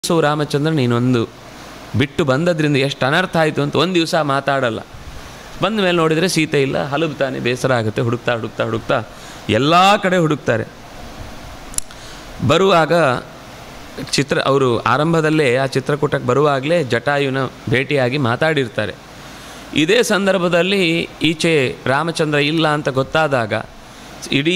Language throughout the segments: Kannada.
ಸೊ ರಾಮಚಂದ್ರ ನೀನೊಂದು ಬಿಟ್ಟು ಬಂದದ್ರಿಂದ ಎಷ್ಟು ಅನರ್ಥ ಆಯಿತು ಅಂತ ಒಂದು ದಿವಸ ಮಾತಾಡಲ್ಲ. ಬಂದ ಮೇಲೆ ನೋಡಿದರೆ ಸೀತೆ ಇಲ್ಲ, ಹಲುಬ್ತಾನೆ, ಬೇಸರ ಆಗುತ್ತೆ. ಹುಡುಕ್ತಾ ಹುಡುಕ್ತಾ ಹುಡುಕ್ತಾ ಎಲ್ಲ ಕಡೆ ಹುಡುಕ್ತಾರೆ. ಬರುವಾಗ ಅವರು ಆರಂಭದಲ್ಲೇ ಆ ಚಿತ್ರಕೂಟಕ್ಕೆ ಬರುವಾಗಲೇ ಜಟಾಯುನ ಭೇಟಿಯಾಗಿ ಮಾತಾಡಿರ್ತಾರೆ. ಇದೇ ಸಂದರ್ಭದಲ್ಲಿ ಈಚೆ ರಾಮಚಂದ್ರ ಇಲ್ಲ ಅಂತ ಗೊತ್ತಾದಾಗ ಇಡೀ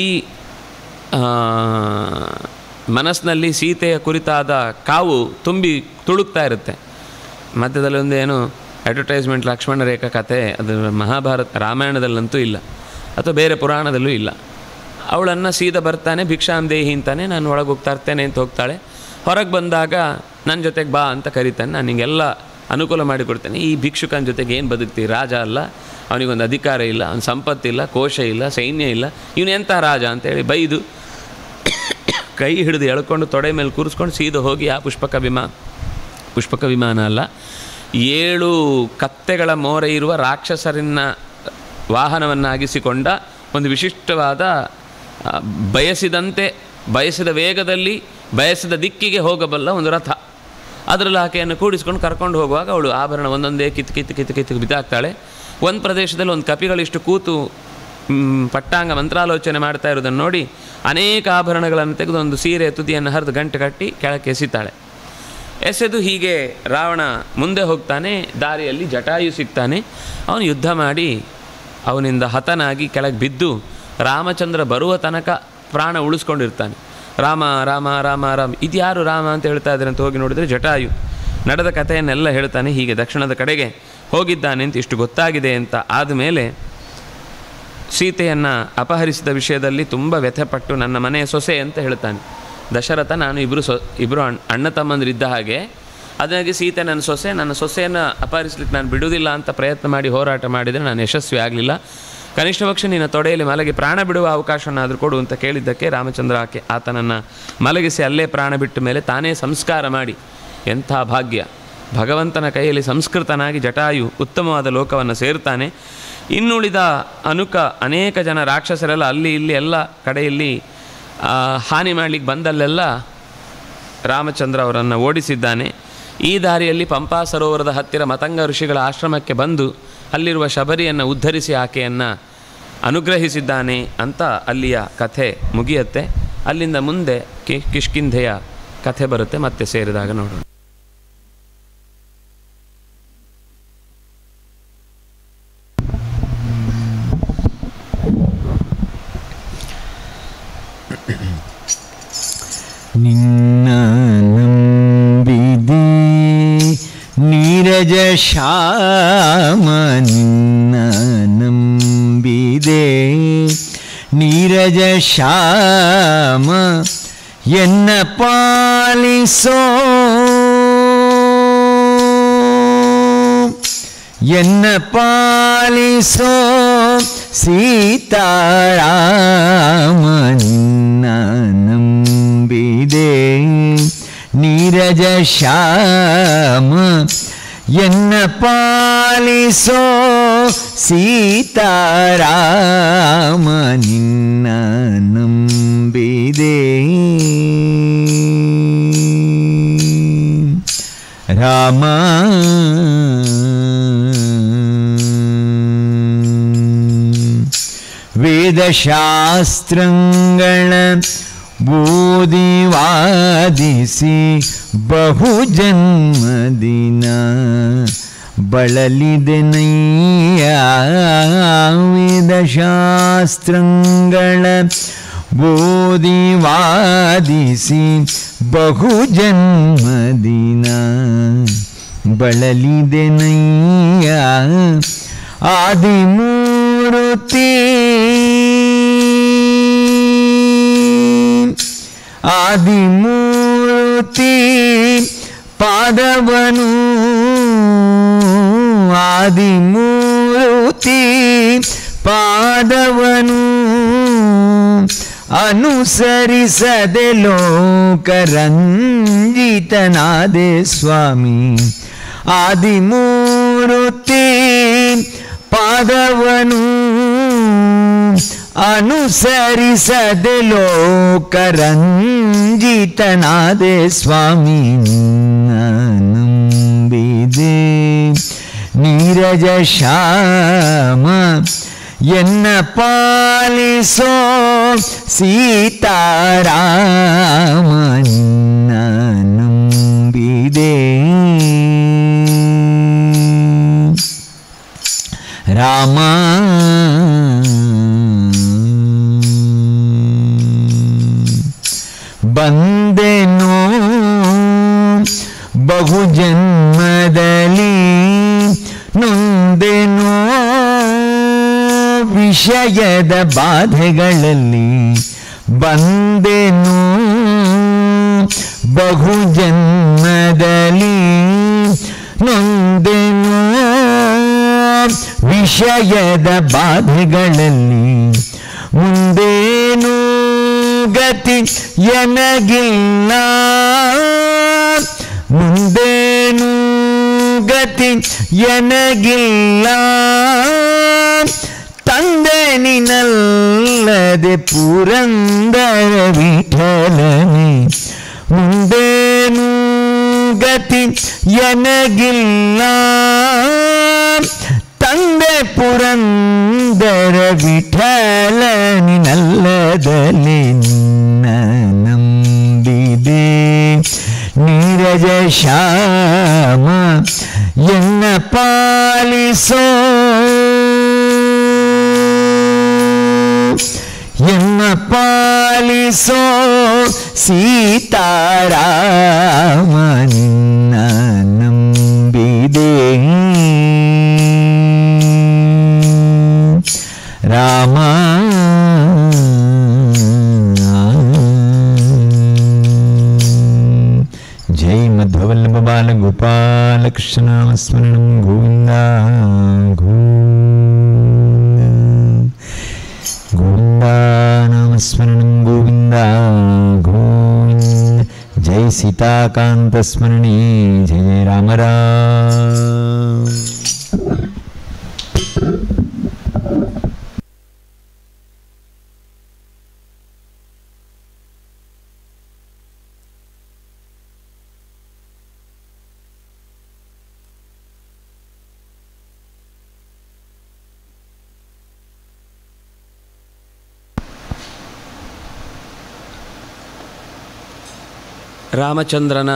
ಮನಸ್ಸಿನಲ್ಲಿ ಸೀತೆಯ ಕುರಿತಾದ ಕಾವು ತುಂಬಿ ತುಳುಕ್ತಾ ಇರುತ್ತೆ. ಮಧ್ಯದಲ್ಲಿ ಒಂದೇನು ಅಡ್ವರ್ಟೈಸ್ಮೆಂಟ್ ಲಕ್ಷ್ಮಣ ರೇಖಾ ಕಥೆ, ಅದು ಮಹಾಭಾರತ ರಾಮಾಯಣದಲ್ಲಂತೂ ಇಲ್ಲ, ಅಥವಾ ಬೇರೆ ಪುರಾಣದಲ್ಲೂ ಇಲ್ಲ. ಅವಳನ್ನು ಸೀದಾ ಬರ್ತಾನೆ, ಭಿಕ್ಷಾಂ ದೇಹಿ ಅಂತಾನೆ, ನಾನು ಒಳಗೆ ಹೋಗ್ತಾ ಇರ್ತೇನೆ ಅಂತ ಹೋಗ್ತಾಳೆ. ಹೊರಗೆ ಬಂದಾಗ ನನ್ನ ಜೊತೆಗೆ ಬಾ ಅಂತ ಕರೀತಾನೆ, ನಾನು ನಿಂಗೆಲ್ಲ ಅನುಕೂಲ ಮಾಡಿಕೊಡ್ತೇನೆ. ಈ ಭಿಕ್ಷುಕನ ಜೊತೆಗೆ ಏನು ಬದುಕ್ತೀವಿ? ರಾಜ ಅಲ್ಲ, ಅವನಿಗೊಂದು ಅಧಿಕಾರ ಇಲ್ಲ, ಅವನ ಸಂಪತ್ತಿಲ್ಲ, ಕೋಶ ಇಲ್ಲ, ಸೈನ್ಯ ಇಲ್ಲ, ಇವನು ಎಂಥ ರಾಜ ಅಂತೇಳಿ ಬೈದು ಕೈ ಹಿಡಿದು ಎಳ್ಕೊಂಡು ತೊಡೆ ಮೇಲೆ ಕೂರಿಸ್ಕೊಂಡು ಸೀದಾ ಹೋಗಿ ಆ ಪುಷ್ಪಕ ವಿಮಾನ ಅಲ್ಲ, 7 ಕತ್ತೆಗಳ ಮೋರೆ ಇರುವ ರಾಕ್ಷಸರನ್ನ ವಾಹನವನ್ನಾಗಿಸಿಕೊಂಡ ಒಂದು ವಿಶಿಷ್ಟವಾದ ಬಯಸಿದ ವೇಗದಲ್ಲಿ ಬಯಸಿದ ದಿಕ್ಕಿಗೆ ಹೋಗಬಲ್ಲ ಒಂದು ರಥ. ಅದರಲ್ಲಿ ಆಕೆಯನ್ನು ಕೂಡಿಸ್ಕೊಂಡು ಕರ್ಕೊಂಡು ಹೋಗುವಾಗ ಅವಳು ಆಭರಣ ಒಂದೊಂದೇ ಕಿತ್ತು ಬಿದ್ದಾಗ್ತಾಳೆ. ಒಂದು ಪ್ರದೇಶದಲ್ಲಿ ಒಂದು ಕಪಿಗಳಿಷ್ಟು ಕೂತು ಪಟ್ಟಾಂಗ ಮಂತ್ರಾಲೋಚನೆ ಮಾಡ್ತಾ ಇರೋದನ್ನು ನೋಡಿ ಅನೇಕ ಆಭರಣಗಳನ್ನು ತೆಗೆದು ಒಂದು ಸೀರೆ ತುದಿಯನ್ನು ಹರಿದು ಗಂಟೆ ಕಟ್ಟಿ ಕೆಳಕ್ಕೆ ಎಸೆದು ಹೀಗೆ ರಾವಣ ಮುಂದೆ ಹೋಗ್ತಾನೆ. ದಾರಿಯಲ್ಲಿ ಜಟಾಯು ಸಿಗ್ತಾನೆ. ಅವನು ಯುದ್ಧ ಮಾಡಿ ಅವನಿಂದ ಹತನಾಗಿ ಕೆಳಗೆ ಬಿದ್ದು ರಾಮಚಂದ್ರ ಬರುವ ತನಕ ಪ್ರಾಣ ಉಳಿಸ್ಕೊಂಡಿರ್ತಾನೆ. ರಾಮ ರಾಮ ರಾಮ ರಾಮ, ಇದ್ಯಾರು ರಾಮ ಅಂತ ಹೇಳ್ತಾ ಇದ್ದಾರೆ ಅಂತ ಹೋಗಿ ನೋಡಿದರೆ ಜಟಾಯು ನಡೆದ ಕಥೆಯನ್ನೆಲ್ಲ ಹೇಳ್ತಾನೆ. ಹೀಗೆ ದಕ್ಷಿಣದ ಕಡೆಗೆ ಹೋಗಿದ್ದಾನೆ ಅಂತ ಇಷ್ಟು ಗೊತ್ತಾಗಿದೆ ಅಂತ ಆದಮೇಲೆ ಸೀತೆಯನ್ನು ಅಪಹರಿಸಿದ ವಿಷಯದಲ್ಲಿ ತುಂಬ ವ್ಯಥೆಪಟ್ಟು ನನ್ನ ಮನೆಯ ಸೊಸೆ ಅಂತ ಹೇಳ್ತಾನೆ. ದಶರಥ ನಾನು ಇಬ್ಬರು ಅಣ್ಣ ತಮ್ಮಂದಿರಿದ್ದ ಹಾಗೆ, ಅದಾಗಿ ಸೀತೆ ನನ್ನ ಸೊಸೆಯನ್ನು ಅಪಹರಿಸ್ಲಿಕ್ಕೆ ನಾನು ಬಿಡುವುದಿಲ್ಲ ಅಂತ ಪ್ರಯತ್ನ ಮಾಡಿ ಹೋರಾಟ ಮಾಡಿದರೆ ನಾನು ಯಶಸ್ವಿ ಆಗಲಿಲ್ಲ. ಕನಿಷ್ಠ ಪಕ್ಷ ನಿನ್ನ ತೊಡೆಯಲ್ಲಿ ಮಲಗಿ ಪ್ರಾಣ ಬಿಡುವ ಅವಕಾಶವನ್ನಾದರೂ ಕೊಡು ಅಂತ ಕೇಳಿದ್ದಕ್ಕೆ ರಾಮಚಂದ್ರ ಆತನನ್ನು ಮಲಗಿಸಿ ಅಲ್ಲೇ ಪ್ರಾಣ ಬಿಟ್ಟ ಮೇಲೆ ತಾನೇ ಸಂಸ್ಕಾರ ಮಾಡಿ, ಎಂಥ ಭಾಗ್ಯ, ಭಗವಂತನ ಕೈಯಲ್ಲಿ ಸಂಸ್ಕೃತನಾಗಿ ಜಟಾಯು ಉತ್ತಮವಾದ ಲೋಕವನ್ನು ಸೇರ್ತಾನೆ. ಇನ್ನುಳಿದ ಅನೇಕ ಜನ ರಾಕ್ಷಸರೆಲ್ಲ ಅಲ್ಲಿ ಇಲ್ಲಿ ಎಲ್ಲ ಕಡೆಯಲ್ಲಿ ಹಾನಿ ಮಾಡಲಿಕ್ಕೆ ಬಂದಲ್ಲೆಲ್ಲ ರಾಮಚಂದ್ರ ಅವರನ್ನು ಓಡಿಸಿದ್ದಾನೆ. ಈ ದಾರಿಯಲ್ಲಿ ಪಂಪಾ ಸರೋವರದ ಹತ್ತಿರ ಮತಂಗ ಋಷಿಗಳ ಆಶ್ರಮಕ್ಕೆ ಬಂದು ಅಲ್ಲಿರುವ ಶಬರಿಯನ್ನು ಉದ್ಧರಿಸಿ ಆಕೆಯನ್ನು ಅನುಗ್ರಹಿಸಿದ್ದಾನೆ ಅಂತ ಅಲ್ಲಿಯ ಕಥೆ ಮುಗಿಯುತ್ತೆ. ಅಲ್ಲಿಂದ ಮುಂದೆ ಕಿಷ್ಕಿಂಧೆಯ ಕಥೆ ಬರುತ್ತೆ. ಮತ್ತೆ ಸೇರಿದಾಗ ನೋಡೋಣ. ನಿನ್ನ ನಂಬಿದೆ ನೀರಜ ಶ್ಯಾಮ, ನಿನ್ನ ನಂಬಿದೆ ನೀರಜ ಶ್ಯಾಮ, ಎನ್ನ ಪಾಲಿಸೋ ಎನ್ನ ಪಾಲಿಸೋ ಸೀತಾರಾಮ, ನಿನ್ನ ನಂಬಿದೆ ನೀರಜ ಶ್ಯಾಮ, ಎನ್ನ ಪಾಲಿಸೋ ಸೀತಾರಾಮ, ನಿನ್ನ ನಂಬಿದೆ ರಾಮ. ವೇದಶಾಸ್ತ್ರಗಳ ಬೋಧಿವಾದಿಸಿ ಬಹುಜನ್ಮದಿನ ಬಳಲಿದೆನಯ್ಯ, ವೇದಶಾಸ್ತ್ರಗಳ ಬೋಧಿವಾದಿಸಿ ಬಹುಜನ್ಮದಿನ ಬಳಲಿದೆನಯ್ಯ, ಆದಿಮೂರ್ತಿ ಆದಿಮೂರ್ತಿ ಪಾದವನು, ಆದಿಮೂರ್ತಿ ಪಾದವನು ಅನುಸರಿಸದೆ ಲೋಕರಂಜಿತನಾದೆ ಸ್ವಾಮಿ, ಆದಿಮೂರ್ತಿ ಪಾದವನು ಅನುಸರಿಸದೆ ಲೋಕರಂಜಿತನಾದೆ ರಂಜಿತನಾದೆ ಸ್ವಾಮಿ ನಿನ್ನ ನಂಬಿದೆ ನೀರಜ ಶ್ಯಾಮ ಎನ್ನ ಪಾಲಿಸೋ ಸೀತಾರಾಮ ನಿನ್ನ ನಂಬಿದೆ ರಾಮ ಬಂದೆನೋ ಬಹು ಜನ್ಮದಲ್ಲಿ ನೊಂದೆನೋ ವಿಷಯದ ಬಾಧೆಗಳಲ್ಲಿ ಬಂದೆನೋ ಬಹು ಜನ್ಮದಲ್ಲಿ ನೊಂದೆನೋ ವಿಷಯದ ಬಾಧೆಗಳಲ್ಲಿ ಮುಂದೇನು ಗತಿ ಎನಗಿಲ್ಲ ಮುಂದೇನು ಗತಿ ಎನಗಿಲ್ಲ ತಂದೆ ನಿನಲ್ಲದೆ ಪುರಂದರ ವಿಠಲನೆ ಮುಂದೇನು ಗತಿ ಎನಗಿಲ್ಲ ತಂದೆ ಪುರಂದರ ವಿಠಲನಿನಲ್ಲದಲ್ಲಿ ನಿನ್ನ ನಂಬಿದೆ ನೀರಜ ಶ್ಯಾಮ ಎನ್ನ ಪಾಲಿಸೋ ಎನ್ನ ಪಾಲಿಸೋ ಸೀತಾರಾಮ ನಿನ್ನ ನಂಬಿದೆ ರಾಮ ಜೈ ಮಧ್ವವಲ್ಲಭ ಬಾಲ ಗೋಪಾಲ ಕೃಷ್ಣ ಸ್ಮರಣಂ ಗೋವಿಂದ ಗೋವಿಂದ ನಾಮಸ್ಮರಣಂ ಗೋವಿಂದ ಗೋವಿಂದ ಜೈ ಸೀತಾಕಾಂತ ಸ್ಮರಣೆ ಜಯ ಜಯ ರಾಮ ರಾಮ. ರಾಮಚಂದ್ರನ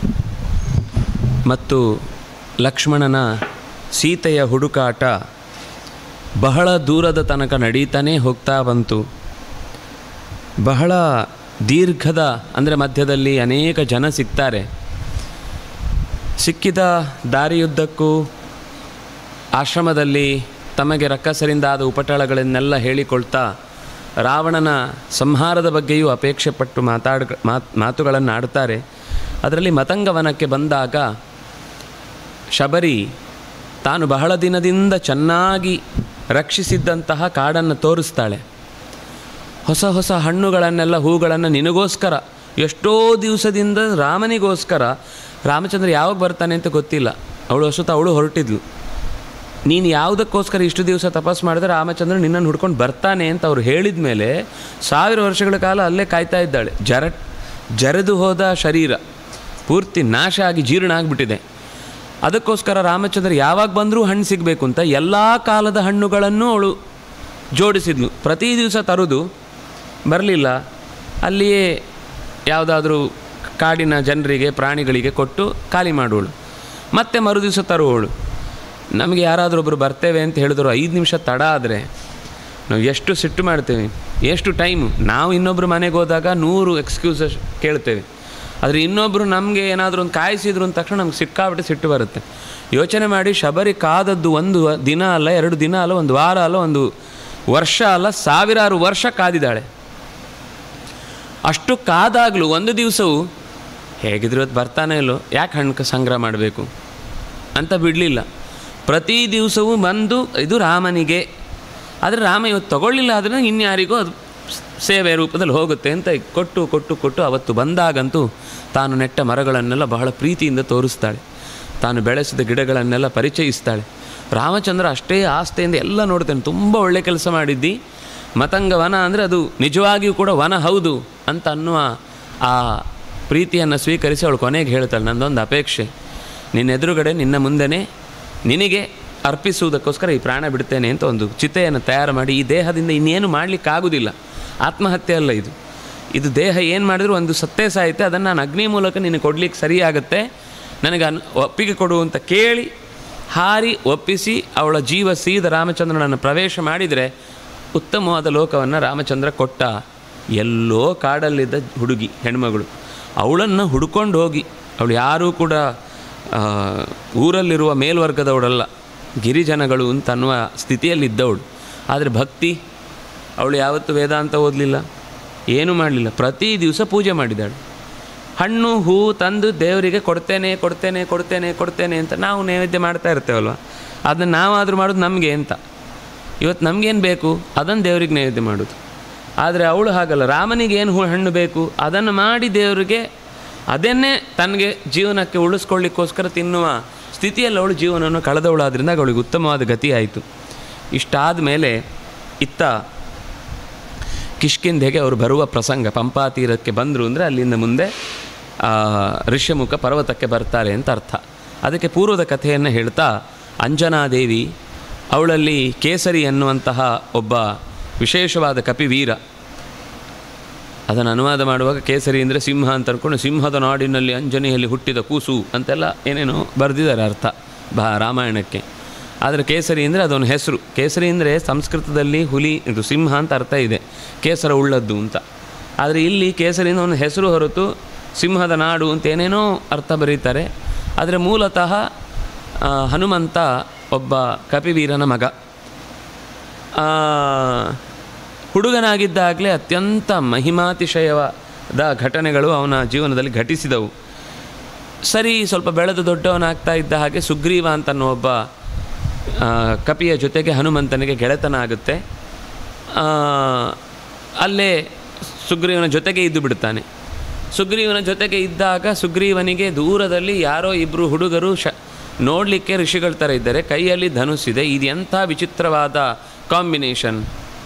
ಮತ್ತು ಲಕ್ಷ್ಮಣನ ಸೀತೆಯ ಹುಡುಕಾಟ ಬಹಳ ದೂರದ ತನಕ ನಡೀತಾನೇ ಹೋಗ್ತಾ ಬಂತು. ಬಹಳ ದೀರ್ಘದ ಅಂದರೆ ಮಧ್ಯದಲ್ಲಿ ಅನೇಕ ಜನ ಸಿಗ್ತಾರೆ. ಸಿಕ್ಕಿದ ದಾರಿಯುದ್ದಕ್ಕೂ ಆಶ್ರಮದಲ್ಲಿ ತಮಗೆ ರಕ್ಕಸರಿಂದ ಆದ ಉಪಟಳಗಳನ್ನೆಲ್ಲ ಹೇಳಿಕೊಳ್ತಾ ರಾವಣನ ಸಂಹಾರದ ಬಗ್ಗೆಯೂ ಅಪೇಕ್ಷೆ ಪಟ್ಟು ಮಾತುಗಳನ್ನು ಆಡ್ತಾರೆ. ಅದರಲ್ಲಿ ಮತಂಗವನಕ್ಕೆ ಬಂದಾಗ ಶಬರಿ ತಾನು ಬಹಳ ದಿನದಿಂದ ಚೆನ್ನಾಗಿ ರಕ್ಷಿಸಿದ್ದಂತಹ ಕಾಡನ್ನು ತೋರಿಸ್ತಾಳೆ. ಹೊಸ ಹೊಸ ಹಣ್ಣುಗಳನ್ನೆಲ್ಲ ಹೂಗಳನ್ನು ನಿನಗೋಸ್ಕರ ಎಷ್ಟೋ ದಿವಸದಿಂದ ರಾಮನಿಗೋಸ್ಕರ, ರಾಮಚಂದ್ರ ಯಾವಾಗ ಬರ್ತಾನೆ ಅಂತ ಗೊತ್ತಿಲ್ಲ, ಅವಳು ಹೊರಟಿದ್ಲು. ನೀನು ಯಾವುದಕ್ಕೋಸ್ಕರ ಇಷ್ಟು ದಿವಸ ತಪಸ್ಸು ಮಾಡಿದ್ರೆ ರಾಮಚಂದ್ರ ನಿನ್ನನ್ನು ಹುಡ್ಕೊಂಡು ಬರ್ತಾನೆ ಅಂತ ಅವ್ರು ಹೇಳಿದ ಮೇಲೆ 1000 ವರ್ಷಗಳ ಕಾಲ ಅಲ್ಲೇ ಕಾಯ್ತಾ ಇದ್ದಾಳೆ. ಜರೆದು ಹೋದ ಶರೀರ ಪೂರ್ತಿ ನಾಶ ಆಗಿ ಜೀರ್ಣ ಆಗಿಬಿಟ್ಟಿದೆ. ಅದಕ್ಕೋಸ್ಕರ ರಾಮಚಂದ್ರ ಯಾವಾಗ ಬಂದರೂ ಹಣ್ಣು ಸಿಗಬೇಕು ಅಂತ ಎಲ್ಲ ಕಾಲದ ಹಣ್ಣುಗಳನ್ನು ಅವಳು ಜೋಡಿಸಿದ್ಲು. ಪ್ರತಿ ದಿವಸ ತರೋದು ಬರಲಿಲ್ಲ, ಅಲ್ಲಿಯೇ ಯಾವುದಾದ್ರೂ ಕಾಡಿನ ಜನರಿಗೆ ಪ್ರಾಣಿಗಳಿಗೆ ಕೊಟ್ಟು ಖಾಲಿ ಮಾಡೋಳು. ಮತ್ತೆ ಮರುದಿವಸ ತರುವವಳು. ನಮಗೆ ಯಾರಾದರೂ ಬರ್ತೇವೆ ಅಂತ ಹೇಳಿದ್ರು 5 ನಿಮಿಷ ತಡ ಆದರೆ ನಾವು ಎಷ್ಟು ಸಿಟ್ಟು ಮಾಡ್ತೇವೆ, ಎಷ್ಟು ಟೈಮು. ನಾವು ಇನ್ನೊಬ್ಬರು ಮನೆಗೆ ಹೋದಾಗ 100 ಎಕ್ಸ್ಕ್ಯೂಸಸ್ ಕೇಳ್ತೇವೆ. ಆದರೆ ಇನ್ನೊಬ್ಬರು ನಮಗೆ ಏನಾದರೂ ಒಂದು ಕಾಯಿಸಿದ್ರು ಅಂದ ತಕ್ಷಣ ನಮ್ಗೆ ಸಿಕ್ಕಾಬಿಟ್ಟು ಸಿಟ್ಟು ಬರುತ್ತೆ. ಯೋಚನೆ ಮಾಡಿ, ಶಬರಿ ಕಾದದ್ದು 1 ದಿನ ಅಲ್ಲ, 2 ದಿನ ಅಲ್ಲ, 1 ವಾರ ಅಲ್ಲ, 1 ವರ್ಷ ಅಲ್ಲ, 1000 ವರ್ಷ ಕಾದಿದ್ದಾಳೆ. ಅಷ್ಟು ಕಾದಾಗಲೂ ಒಂದು ದಿವಸವೂ ಹೇಗಿದ್ರು ಇವತ್ತು ಬರ್ತಾನೆ ಇಲ್ಲೋ, ಯಾಕೆ ಹಣ್ಣು ಸಂಗ್ರಹ ಮಾಡಬೇಕು ಅಂತ ಬಿಡಲಿಲ್ಲ. ಪ್ರತಿ ದಿವಸವೂ ಬಂದು ಇದು ರಾಮನಿಗೆ, ಆದರೆ ರಾಮ ಇವತ್ತು ತಗೊಳ್ಳಿಲ್ಲ ಆದರೆ ಇನ್ಯಾರಿಗೂ ಅದು ಸೇವೆ ರೂಪದಲ್ಲಿ ಹೋಗುತ್ತೆ ಅಂತ ಕೊಟ್ಟು ಕೊಟ್ಟು ಕೊಟ್ಟು ಅವತ್ತು ಬಂದಾಗಂತೂ ತಾನು ನೆಟ್ಟ ಮರಗಳನ್ನೆಲ್ಲ ಬಹಳ ಪ್ರೀತಿಯಿಂದ ತೋರಿಸ್ತಾಳೆ. ತಾನು ಬೆಳೆಸಿದ ಗಿಡಗಳನ್ನೆಲ್ಲ ಪರಿಚಯಿಸ್ತಾಳೆ. ರಾಮಚಂದ್ರ ಅಷ್ಟೇ ಆಸ್ತೆಯಿಂದ ಎಲ್ಲ ನೋಡ್ತಾನೆ. ತುಂಬ ಒಳ್ಳೆ ಕೆಲಸ ಮಾಡಿದ್ದಿ, ಮತಂಗ ವನ ಅಂದರೆ ಅದು ನಿಜವಾಗಿಯೂ ಕೂಡ ವನ ಹೌದು ಅಂತ ಅನ್ನುವ ಆ ಪ್ರೀತಿಯನ್ನು ಸ್ವೀಕರಿಸಿ ಅವಳು ಕೊನೆಗೆ ಹೇಳ್ತಾಳೆ, ನನ್ನದೊಂದು ಅಪೇಕ್ಷೆ, ನಿನ್ನ ಎದುರುಗಡೆ ನಿನ್ನ ಮುಂದೆನೇ ನಿನಗೆ ಅರ್ಪಿಸುವುದಕ್ಕೋಸ್ಕರ ಈ ಪ್ರಾಣ ಬಿಡ್ತೇನೆ ಅಂತ ಒಂದು ಚಿತೆಯನ್ನು ತಯಾರು ಮಾಡಿ, ಈ ದೇಹದಿಂದ ಇನ್ನೇನು ಮಾಡಲಿಕ್ಕಾಗೋದಿಲ್ಲ, ಆತ್ಮಹತ್ಯೆ ಅಲ್ಲ ಇದು, ಇದು ದೇಹ ಏನು ಮಾಡಿದ್ರು ಒಂದು ಸತ್ತೇ ಸಾಯುತ್ತೆ, ಅದನ್ನು ನಾನು ಅಗ್ನಿ ಮೂಲಕ ನಿನಗೆ ಕೊಡಲಿಕ್ಕೆ ಸರಿಯಾಗುತ್ತೆ, ನನಗೆ ಒಪ್ಪಿಗೆ ಕೊಡು ಅಂತ ಕೇಳಿ ಹಾರಿ ಒಪ್ಪಿಸಿ ಅವಳ ಜೀವ ಸೀದ ರಾಮಚಂದ್ರನನ್ನು ಪ್ರವೇಶ ಮಾಡಿದರೆ ಉತ್ತಮವಾದ ಲೋಕವನ್ನು ರಾಮಚಂದ್ರ ಕೊಟ್ಟ. ಎಲ್ಲೋ ಕಾಡಲ್ಲಿದ್ದ ಹುಡುಗಿ ಹೆಣ್ಮಗಳು, ಅವಳನ್ನು ಹುಡ್ಕೊಂಡು ಹೋಗಿ, ಅವಳು ಯಾರೂ ಕೂಡ ಊರಲ್ಲಿರುವ ಮೇಲ್ವರ್ಗದವಳಲ್ಲ, ಗಿರಿಜನಗಳು ಅಂತನ್ನುವ ಸ್ಥಿತಿಯಲ್ಲಿದ್ದವಳು. ಆದರೆ ಭಕ್ತಿ, ಅವಳು ಯಾವತ್ತೂ ವೇದಾಂತ ಓದಲಿಲ್ಲ, ಏನೂ ಮಾಡಲಿಲ್ಲ, ಪ್ರತಿ ದಿವಸ ಪೂಜೆ ಮಾಡಿದ್ದಾಳೆ. ಹಣ್ಣು ಹೂ ತಂದು ದೇವರಿಗೆ ಕೊಡ್ತೇನೆ ಕೊಡ್ತೇನೆ ಕೊಡ್ತೇನೆ ಕೊಡ್ತೇನೆ ಅಂತ ನಾವು ನೈವೇದ್ಯ ಮಾಡ್ತಾ ಇರ್ತೇವಲ್ವ, ಅದನ್ನು ನಾವಾದರೂ ಮಾಡೋದು ನಮಗೆ ಅಂತ. ಇವತ್ತು ನಮಗೇನು ಬೇಕು ಅದನ್ನು ದೇವರಿಗೆ ನೈವೇದ್ಯ ಮಾಡೋದು. ಆದರೆ ಅವಳು ಹಾಗಲ್ಲ, ರಾಮನಿಗೆ ಏನು ಹಣ್ಣು ಬೇಕು ಅದನ್ನು ಮಾಡಿ ದೇವರಿಗೆ ಅದನ್ನೇ ತನಗೆ ಜೀವನಕ್ಕೆ ಉಳಿಸ್ಕೊಳ್ಳಿಕ್ಕೋಸ್ಕರ ತಿನ್ನುವ ಸ್ಥಿತಿಯಲ್ಲಿ ಅವಳು ಜೀವನವನ್ನು ಕಳೆದವಳಾದ್ರಿಂದ ಅವಳಿಗೆ ಉತ್ತಮವಾದ ಗತಿ ಆಯಿತು. ಇಷ್ಟಾದ ಮೇಲೆ ಇತ್ತ ಕಿಷ್ಕಿಂಧೆಗೆ ಅವರು ಬರುವ ಪ್ರಸಂಗ, ಪಂಪಾ ತೀರಕ್ಕೆ ಬಂದರು ಅಂದರೆ ಅಲ್ಲಿಂದ ಮುಂದೆ ಋಷ್ಯಮುಖ ಪರ್ವತಕ್ಕೆ ಬರ್ತಾರೆ ಅಂತ ಅರ್ಥ. ಅದಕ್ಕೆ ಪೂರ್ವದ ಕಥೆಯನ್ನು ಹೇಳ್ತಾ, ಅಂಜನಾದೇವಿ ಅವಳಲ್ಲಿ ಕೇಸರಿ ಎನ್ನುವಂತಹ ಒಬ್ಬ ವಿಶೇಷವಾದ ಕಪಿವೀರ, ಅದನ್ನು ಅನುವಾದ ಮಾಡುವಾಗ ಕೇಸರಿ ಅಂದರೆ ಸಿಂಹ ಅಂತ ಅಂದ್ಕೊಂಡು, ಸಿಂಹದ ನಾಡಿನಲ್ಲಿ ಅಂಜನೆಯಲ್ಲಿ ಹುಟ್ಟಿದ ಕೂಸು ಅಂತೆಲ್ಲ ಏನೇನೋ ಬರೆದಿದ್ದಾರೆ ಅರ್ಥ ರಾಮಾಯಣಕ್ಕೆ. ಆದರೆ ಕೇಸರಿ ಅಂದರೆ ಅದೊಂದು ಹೆಸರು. ಕೇಸರಿ ಅಂದರೆ ಸಂಸ್ಕೃತದಲ್ಲಿ ಹುಲಿ, ಇದು ಸಿಂಹ ಅಂತ ಅರ್ಥ ಇದೆ, ಕೇಸರ ಉಳ್ಳದ್ದು ಅಂತ. ಆದರೆ ಇಲ್ಲಿ ಕೇಸರಿಯಿಂದ ಒಂದು ಹೆಸರು ಹೊರತು ಸಿಂಹದ ನಾಡು ಅಂತ ಏನೇನೋ ಅರ್ಥ ಬರೀತಾರೆ. ಆದರೆ ಮೂಲತಃ ಹನುಮಂತ ಒಬ್ಬ ಕಪಿವೀರನ ಮಗ. ಹುಡುಗನಾಗಿದ್ದಾಗಲೇ ಅತ್ಯಂತ ಮಹಿಮಾತಿಶಯವಾದ ಘಟನೆಗಳು ಅವನ ಜೀವನದಲ್ಲಿ ಘಟಿಸಿದವು. ಸರಿ, ಸ್ವಲ್ಪ ಬೆಳೆದು ದೊಡ್ಡವನಾಗ್ತಾ ಇದ್ದ ಹಾಗೆ ಸುಗ್ರೀವ ಅಂತನ್ನೋ ಒಬ್ಬ ಕಪಿಯ ಜೊತೆಗೆ ಹನುಮಂತನಿಗೆ ಗೆಳೆತನ ಆಗುತ್ತೆ. ಅಲ್ಲೇ ಸುಗ್ರೀವನ ಜೊತೆಗೆ ಇದ್ದು ಬಿಡ್ತಾನೆ. ಸುಗ್ರೀವನ ಜೊತೆಗೆ ಇದ್ದಾಗ ಸುಗ್ರೀವನಿಗೆ ದೂರದಲ್ಲಿ ಯಾರೋ ಇಬ್ಬರು ಹುಡುಗರು ನೋಡಲಿಕ್ಕೆ ಋಷಿಗಳ ಥರ ಇದ್ದಾರೆ, ಕೈಯಲ್ಲಿ ಧನುಸ್ಸಿದೆ. ಇದು ಎಂಥ ವಿಚಿತ್ರವಾದ ಕಾಂಬಿನೇಷನ್,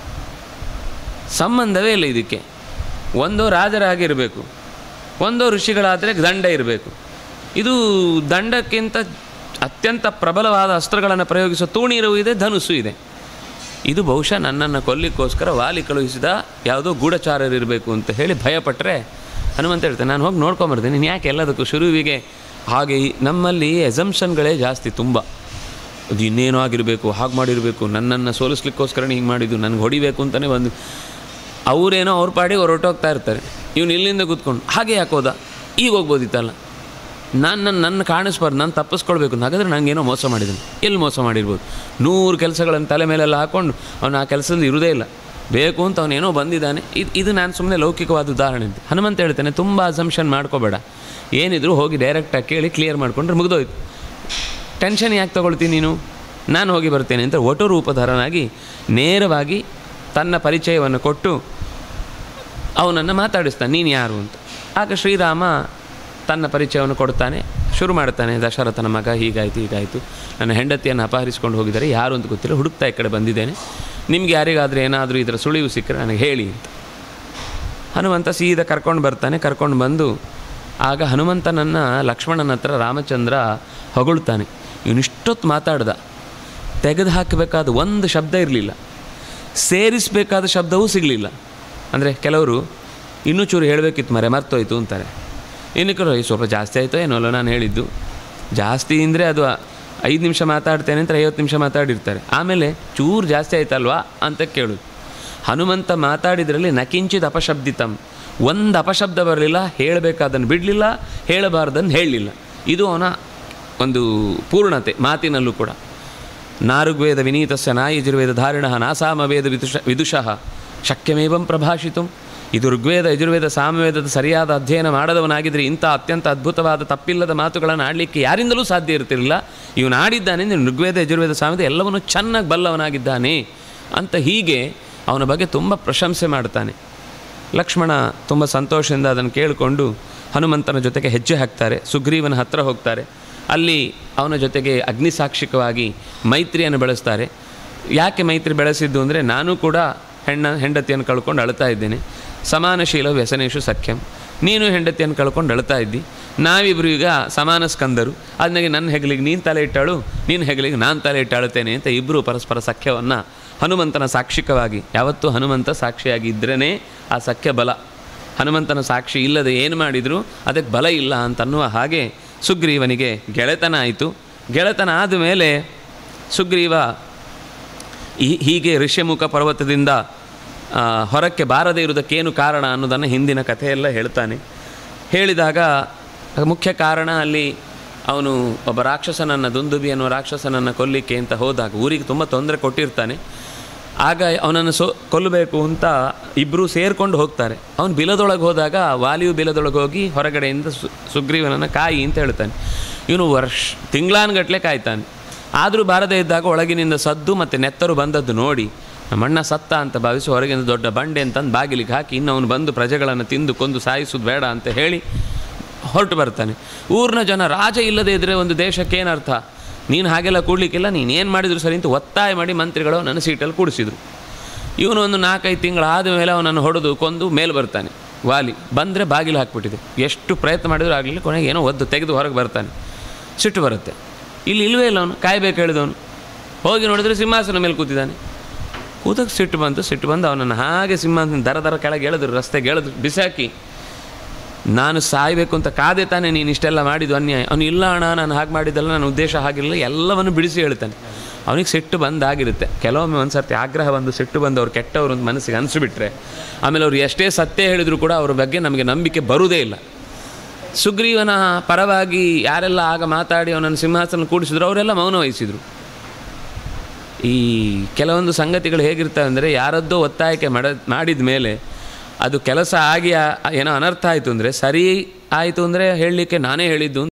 ಸಂಬಂಧವೇ ಇಲ್ಲ ಇದಕ್ಕೆ. ಒಂದೋ ರಾಜರಾಗಿರಬೇಕು, ಒಂದೋ ಋಷಿಗಳಾದರೆ ದಂಡ ಇರಬೇಕು. ಇದು ದಂಡಕ್ಕಿಂತ ಅತ್ಯಂತ ಪ್ರಬಲವಾದ ಅಸ್ತ್ರಗಳನ್ನು ಪ್ರಯೋಗಿಸೋ ತೂಣೀರು ಇದೆ, ಧನುಸ್ಸು ಇದೆ. ಇದು ಬಹುಶಃ ನನ್ನನ್ನು ಕೊಲ್ಲಿಕ್ಕೋಸ್ಕರ ವಾಲಿ ಕಳುಹಿಸಿದ ಯಾವುದೋ ಗೂಢಚಾರರಿರಬೇಕು ಅಂತ ಹೇಳಿ ಭಯಪಟ್ಟರೆ ಹನುಮಂತ ಹೇಳ್ತಾನೆ, ನಾನು ಹೋಗಿ ನೋಡ್ಕೊಂಬರ್ತೀನಿ, ನೀನು ಯಾಕೆ ಎಲ್ಲದಕ್ಕೂ ಶುರುವಿಗೆ ಹಾಗೆ. ನಮ್ಮಲ್ಲಿ ಎಸಂಪ್ಷನ್ಗಳೇ ಜಾಸ್ತಿ ತುಂಬ. ಅದು ಇನ್ನೇನೋ ಆಗಿರಬೇಕು, ಹಾಗೆ ಮಾಡಿರಬೇಕು, ನನ್ನನ್ನು ಸೋಲಿಸ್ಲಿಕ್ಕೋಸ್ಕರ ಹಿಂಗೆ ಮಾಡಿದ್ದು, ನನಗೆ ಹೊಡಿಬೇಕು ಅಂತಲೇ ಬಂದು ಅವರೇನೋ ಅವ್ರ ಪಾಡಿಗೆ ಹೊರಟೋಗ್ತಾ ಇರ್ತಾರೆ. ಇವನು ಇಲ್ಲಿಂದ ಕೂತ್ಕೊಂಡು ಹಾಗೆ ಯಾಕೋದ, ಈಗ ಹೋಗ್ಬೋದಿತ್ತಲ್ಲ, ನನ್ನ ಕಾಣಿಸ್ಬಾರ್ದು, ನಾನು ತಪ್ಪಿಸ್ಕೊಳ್ಬೇಕು. ಹಾಗಾದರೆ ನನಗೇನೋ ಮೋಸ ಮಾಡಿದ್ದೀನಿ. ಎಲ್ಲಿ ಮೋಸ ಮಾಡಿರ್ಬೋದು? 100 ಕೆಲಸಗಳನ್ನು ತಲೆ ಮೇಲೆಲ್ಲ ಹಾಕ್ಕೊಂಡು ಅವನು ಆ ಕೆಲಸದಲ್ಲಿ ಇರೋದೇ ಇಲ್ಲ, ಬೇಕು ಅಂತ ಅವನೇನೋ ಬಂದಿದ್ದಾನೆ. ಇದು ನಾನು ಸುಮ್ಮನೆ ಲೌಕಿಕವಾದ ಉದಾಹರಣೆ ಅಂತ. ಹನುಮಂತ ಹೇಳ್ತಾನೆ, ತುಂಬ ಅಸಂಪ್ಷನ್ ಮಾಡ್ಕೋಬೇಡ, ಏನಿದ್ರು ಹೋಗಿ ಡೈರೆಕ್ಟಾಗಿ ಕೇಳಿ ಕ್ಲಿಯರ್ ಮಾಡಿಕೊಂಡ್ರೆ ಮುಗಿದೋಯ್ತು. ಟೆನ್ಷನ್ ಯಾಕೆ ತೊಗೊಳ್ತೀನಿ ನೀನು, ನಾನು ಹೋಗಿ ಬರ್ತೇನೆ ಅಂತ ಒಟ್ಟು ರೂಪಧರನಾಗಿ ನೇರವಾಗಿ ತನ್ನ ಪರಿಚಯವನ್ನು ಕೊಟ್ಟು ಅವನನ್ನು ಮಾತಾಡಿಸ್ತಾನೆ, ನೀನು ಯಾರು ಅಂತ. ಆಗ ಶ್ರೀರಾಮ ತನ್ನ ಪರಿಚಯವನ್ನು ಕೊಡ್ತಾನೆ, ಶುರು ಮಾಡ್ತಾನೆ, ದಶರಥನ ಮಗ, ಹೀಗಾಯಿತು, ನನ್ನ ಹೆಂಡತಿಯನ್ನು ಅಪಹರಿಸ್ಕೊಂಡು ಹೋಗಿದ್ದಾರೆ, ಯಾರು ಅಂತ ಗೊತ್ತಿಲ್ಲ, ಹುಡುಕ್ತಾ ಈ ಕಡೆ ಬಂದಿದ್ದೇನೆ, ನಿಮ್ಗೆ ಯಾರಿಗಾದರೂ ಏನಾದರೂ ಇದರ ಸುಳಿವು ಸಿಕ್ಕರೆ ನನಗೆ ಹೇಳಿ ಅಂತ. ಹನುಮಂತ ಸೀದಾ ಕರ್ಕೊಂಡು ಬರ್ತಾನೆ. ಕರ್ಕೊಂಡು ಬಂದು ಆಗ ಹನುಮಂತನನ್ನು ಲಕ್ಷ್ಮಣನ ಹತ್ರ ರಾಮಚಂದ್ರ ಹೊಗಳ್ತಾನೆ. ಇವನಿಷ್ಟೊತ್ತು ಮಾತಾಡ್ದ, ತೆಗೆದು ಹಾಕಬೇಕಾದ ಒಂದು ಶಬ್ದ ಇರಲಿಲ್ಲ, ಸೇರಿಸಬೇಕಾದ ಶಬ್ದವೂ ಸಿಗಲಿಲ್ಲ. ಅಂದರೆ ಕೆಲವರು ಇನ್ನೂ ಚೂರು ಹೇಳಬೇಕಿತ್ತು ಮರೆ ಮರ್ತೋಯ್ತು ಅಂತಾರೆ, ಇನ್ನು ಕೆಲವರು ಸ್ವಲ್ಪ ಜಾಸ್ತಿ ಆಯಿತೋ ಏನೋ ಅಲ್ಲ ನಾನು ಹೇಳಿದ್ದು. ಜಾಸ್ತಿ ಅಂದರೆ ಅದು 5 ನಿಮಿಷ ಮಾತಾಡ್ತೇನೆ ಅಂತ 50 ನಿಮಿಷ ಮಾತಾಡಿರ್ತಾರೆ, ಆಮೇಲೆ ಚೂರು ಜಾಸ್ತಿ ಆಯ್ತಲ್ವಾ ಅಂತ ಕೇಳೋದು. ಹನುಮಂತ ಮಾತಾಡಿದ್ರಲ್ಲಿ ನಕಿಂಚಿತ್ ಅಪಶಬ್ದಿತಂ, ಒಂದು ಅಪಶಬ್ದ ಬರಲಿಲ್ಲ, ಹೇಳಬೇಕಾದನ್ನು ಬಿಡಲಿಲ್ಲ, ಹೇಳಬಾರ್ದನ್ನು ಹೇಳಲಿಲ್ಲ. ಇದು ಅವನ ಒಂದು ಪೂರ್ಣತೆ ಮಾತಿನಲ್ಲೂ ಕೂಡ. ನಾಋಗ್ವೇದ ವಿನೀತಸ್ಯ ನಾಯಜುರ್ವೇದ ಧಾರಿಣ ನಾಸಾಮವೇದ ವಿದುಷಃ ಶಕ್ಯಮೇವಂ ಪ್ರಭಾಷಿತು. ಇದು ಋಗ್ವೇದ ಯಜುರ್ವೇದ ಸಾಮವೇದದ ಸರಿಯಾದ ಅಧ್ಯಯನ ಮಾಡದವನಾಗಿದ್ದರೆ ಇಂಥ ಅತ್ಯಂತ ಅದ್ಭುತವಾದ ತಪ್ಪಿಲ್ಲದ ಮಾತುಗಳನ್ನು ಆಡಲಿಕ್ಕೆ ಯಾರಿಂದಲೂ ಸಾಧ್ಯ ಇರ್ತಿರಲಿಲ್ಲ. ಇವನು ಆಡಿದ್ದಾನೆ, ಋಗ್ವೇದ ಯಜುರ್ವೇದ ಸಾಮವೇದ ಎಲ್ಲವನ್ನೂ ಚೆನ್ನಾಗಿ ಬಲ್ಲವನಾಗಿದ್ದಾನೆ ಅಂತ ಹೀಗೆ ಅವನ ಬಗ್ಗೆ ತುಂಬ ಪ್ರಶಂಸೆ ಮಾಡ್ತಾನೆ. ಲಕ್ಷ್ಮಣ ತುಂಬ ಸಂತೋಷದಿಂದ ಅದನ್ನು ಕೇಳಿಕೊಂಡು ಹನುಮಂತನ ಜೊತೆಗೆ ಹೆಜ್ಜೆ ಹಾಕ್ತಾರೆ. ಸುಗ್ರೀವನ ಹತ್ತಿರ ಹೋಗ್ತಾರೆ. ಅಲ್ಲಿ ಅವನ ಜೊತೆಗೆ ಅಗ್ನಿಸಾಕ್ಷಿಕವಾಗಿ ಮೈತ್ರಿಯನ್ನು ಬೆಳೆಸ್ತಾರೆ. ಯಾಕೆ ಮೈತ್ರಿ ಬೆಳೆಸಿದ್ದು ಅಂದರೆ, ನಾನು ಕೂಡ ಹೆಂಡತಿಯನ್ನು ಕಳ್ಕೊಂಡು ಅಳ್ತಾ ಇದ್ದೇನೆ. ಸಮಾನಶೀಲ ವ್ಯಸನೇಶು ಸಖ್ಯಂ, ನೀನು ಹೆಂಡತಿಯನ್ನು ಕಳ್ಕೊಂಡು ಅಳ್ತಾ ಇದ್ದಿ, ನಾವಿಬ್ಬರು ಈಗ ಸಮಾನ ಸ್ಕಂದರು, ಅದನ್ನಾಗಿ ನನ್ನ ಹೆಗಲಿಗೆ ನೀನು ತಲೆ ಇಟ್ಟಾಳು, ನಿನ್ನ ಹೆಗಲಿಗೆ ನಾನು ತಲೆ ಇಟ್ಟಾಳುತ್ತೇನೆ ಅಂತ ಇಬ್ಬರು ಪರಸ್ಪರ ಸಖ್ಯವನ್ನು ಹನುಮಂತನ ಸಾಕ್ಷಿಕವಾಗಿ, ಯಾವತ್ತೂ ಹನುಮಂತ ಸಾಕ್ಷಿಯಾಗಿ ಇದ್ರೇ ಆ ಸಖ್ಯ ಬಲ. ಹನುಮಂತನ ಸಾಕ್ಷಿ ಇಲ್ಲದೆ ಏನು ಮಾಡಿದರೂ ಅದಕ್ಕೆ ಬಲ ಇಲ್ಲ ಅಂತನ್ನುವ ಹಾಗೆ ಸುಗ್ರೀವನಿಗೆ ಗೆಳೆತನ ಆಯಿತು. ಗೆಳೆತನ ಆದಮೇಲೆ ಸುಗ್ರೀವ ಹೀಗೆ ಋಷ್ಯಮುಖ ಪರ್ವತದಿಂದ ಹೊರಕ್ಕೆ ಬಾರದೇ ಇರುವುದಕ್ಕೇನು ಕಾರಣ ಅನ್ನೋದನ್ನು ಹಿಂದಿನ ಕಥೆಯೆಲ್ಲ ಹೇಳ್ತಾನೆ. ಹೇಳಿದಾಗ ಮುಖ್ಯ ಕಾರಣ ಅಲ್ಲಿ ಅವನು ಒಬ್ಬ ರಾಕ್ಷಸನನ್ನು, ದುಂದುಬಿ ಅನ್ನುವ ರಾಕ್ಷಸನನ್ನು ಕೊಲ್ಲಿಕ್ಕೆ ಅಂತ ಹೋದಾಗ ಊರಿಗೆ ತುಂಬ ತೊಂದರೆ ಕೊಟ್ಟಿರ್ತಾನೆ. ಆಗ ಅವನನ್ನು ಕೊಲ್ಲಬೇಕು ಅಂತ ಇಬ್ಬರೂ ಸೇರಿಕೊಂಡು ಹೋಗ್ತಾರೆ. ಅವನು ಬಿಲದೊಳಗೆ ಹೋದಾಗ ವಾಲಿಯು ಬಿಲದೊಳಗೆ ಹೋಗಿ ಹೊರಗಡೆಯಿಂದ ಸುಗ್ರೀವನನ್ನು ಕಾಯಿ ಅಂತ ಹೇಳ್ತಾನೆ. ಇವನು ತಿಂಗಳಾನುಗಟ್ಟಲೆ ಕಾಯ್ತಾನೆ. ಆದರೂ ಬಾರದೇ ಇದ್ದಾಗ ಒಳಗಿನಿಂದ ಸದ್ದು ಮತ್ತು ನೆತ್ತರು ಬಂದದ್ದು ನೋಡಿ ನಮ್ಮಣ್ಣ ಸತ್ತ ಅಂತ ಭಾವಿಸಿ ಹೊರಗಿಂದ ದೊಡ್ಡ ಬಂಡೆ ಅಂತಂದು ಬಾಗಿಲಿಗೆ ಹಾಕಿ ಇನ್ನು ಅವನು ಬಂದು ಪ್ರಜೆಗಳನ್ನು ತಿಂದು ಕೊಂದು ಸಾಯಿಸೋದು ಬೇಡ ಅಂತ ಹೇಳಿ ಹೊರಟು ಬರ್ತಾನೆ. ಊರಿನ ಜನ, ರಾಜ ಇಲ್ಲದೇ ಇದ್ದರೆ ಒಂದು ದೇಶಕ್ಕೇನರ್ಥ, ನೀನು ಹಾಗೆಲ್ಲ ಕೂಡಲಿಕ್ಕಿಲ್ಲ, ನೀನೇನು ಮಾಡಿದ್ರು ಸರಿ ಅಂತ ಒತ್ತಾಯ ಮಾಡಿ ಮಂತ್ರಿಗಳು ನನ್ನ ಸೀಟಲ್ಲಿ ಕೂಡಿಸಿದ್ರು. ಇವನು ಒಂದು 4-5 ತಿಂಗಳಾದ ಮೇಲೆ ಅವನನ್ನು ಹೊಡೆದು ಕೊಂದು ಮೇಲೆ ಬರ್ತಾನೆ. ವಾಲಿ ಬಂದರೆ ಬಾಗಿಲು ಹಾಕಿಬಿಟ್ಟಿದೆ. ಎಷ್ಟು ಪ್ರಯತ್ನ ಮಾಡಿದ್ರು ಆಗಲಿಲ್ಲ. ಕೊನೆಗೆ ಏನೋ ಒದ್ದು ತೆಗೆದು ಹೊರಗೆ ಬರ್ತಾನೆ. ಸಿಟ್ಟು ಬರುತ್ತೆ. ಇಲ್ಲಿ ಇಲ್ಲವೇ ಇಲ್ಲ, ಅವನು ಕಾಯಬೇಕು ಹೇಳಿದವನು. ಹೋಗಿ ನೋಡಿದ್ರೆ ಸಿಂಹಾಸನ ಮೇಲೆ ಕೂತಿದ್ದಾನೆ. ಕೂತಕ್ಕೆ ಸಿಟ್ಟು ಬಂದು ಅವನನ್ನು ಹಾಗೆ ಸಿಂಹಾಸನ ದರ ಕೆಳಗೆ ಎಳೆದ್ರು, ರಸ್ತೆಗೆ ಎಳೆದು ಬಿಸಾಕಿ, ನಾನು ಸಾಯಬೇಕು ಅಂತ ಕಾದೆ ತಾನೆ ನೀನು ಇಷ್ಟೆಲ್ಲ ಮಾಡಿದ್ದು ಅನ್ಯಾಯ. ಅವನು ಇಲ್ಲ ಅಣ್ಣ, ನಾನು ಹಾಗೆ ಮಾಡಿದ್ದಲ್ಲ, ನನ್ನ ಉದ್ದೇಶ ಹಾಗಿರಲಿಲ್ಲ, ಎಲ್ಲವನ್ನು ಬಿಡಿಸಿ ಹೇಳ್ತಾನೆ. ಅವನಿಗೆ ಸಿಟ್ಟು ಬಂದಾಗಿರುತ್ತೆ. ಕೆಲವೊಮ್ಮೆ ಒಂದು ಸರ್ತಿ ಆಗ್ರಹ ಬಂದು ಸಿಟ್ಟು ಬಂದು ಅವ್ರು ಕೆಟ್ಟವರು ಅಂತ ಮನಸ್ಸಿಗೆ ಅನಿಸ್ಬಿಟ್ರೆ ಆಮೇಲೆ ಅವ್ರು ಎಷ್ಟೇ ಸತ್ಯ ಹೇಳಿದ್ರು ಕೂಡ ಅವ್ರ ಬಗ್ಗೆ ನಮಗೆ ನಂಬಿಕೆ ಬರುವುದೇ ಇಲ್ಲ. ಸುಗ್ರೀವನ ಪರವಾಗಿ ಯಾರೆಲ್ಲ ಆಗ ಮಾತಾಡಿ ಅವನನ್ನು ಸಿಂಹಾಸನ ಕೂಡಿಸಿದ್ರು ಅವರೆಲ್ಲ ಮೌನ ವಹಿಸಿದರು. ಈ ಕೆಲವೊಂದು ಸಂಗತಿಗಳು ಹೇಗಿರ್ತವೆ ಅಂದರೆ, ಯಾರದ್ದೋ ಒತ್ತಾಯಕ್ಕೆ ಮಾಡಿದ ಮೇಲೆ ಅದು ಕೆಲಸ ಆಗಿ ಏನೋ ಅನರ್ಥ ಆಯಿತು ಅಂದರೆ, ಸರಿ ಆಯಿತು ಅಂದರೆ ಹೇಳಲಿಕ್ಕೆ ನಾನೇ ಹೇಳಿದ್ದು